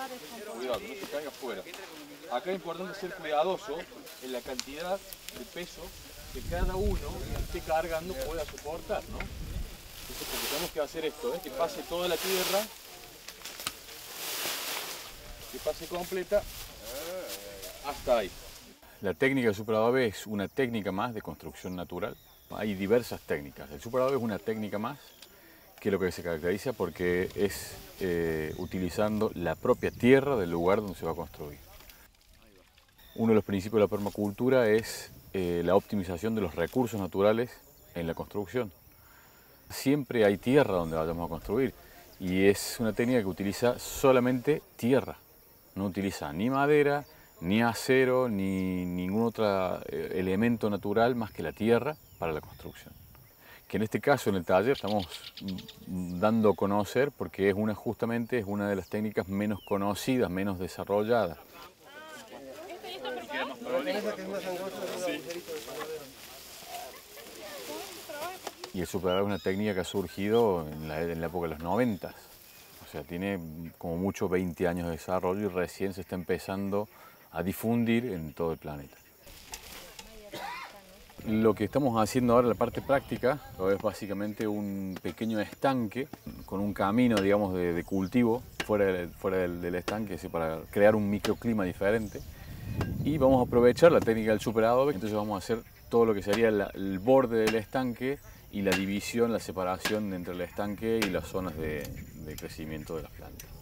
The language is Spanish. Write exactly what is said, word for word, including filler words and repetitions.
Cuidado, que no se caiga afuera. Acá es importante ser cuidadoso en la cantidad de peso que cada uno que esté cargando pueda soportar, ¿no? Entonces, porque tenemos que hacer esto, ¿eh? Que pase toda la tierra, que pase completa hasta ahí. La técnica del superadobe es una técnica más de construcción natural. Hay diversas técnicas. El superadobe es una técnica más que lo que se caracteriza porque es eh, utilizando la propia tierra del lugar donde se va a construir. Uno de los principios de la permacultura es eh, la optimización de los recursos naturales en la construcción. Siempre hay tierra donde vayamos a construir y es una técnica que utiliza solamente tierra. No utiliza ni madera, ni acero, ni ningún otro elemento natural más que la tierra para la construcción. Que en este caso en el taller estamos dando a conocer porque es una, justamente es una de las técnicas menos conocidas, menos desarrolladas. Y el superadobe es una técnica que ha surgido en la, en la época de los noventas. O sea, tiene como mucho veinte años de desarrollo y recién se está empezando a difundir en todo el planeta. Lo que estamos haciendo ahora en la parte práctica es básicamente un pequeño estanque con un camino, digamos, de, de cultivo fuera, de, fuera del, del estanque, así, para crear un microclima diferente. Y vamos a aprovechar la técnica del superadobe, entonces vamos a hacer todo lo que sería la, el borde del estanque y la división, la separación entre el estanque y las zonas de, de crecimiento de las plantas.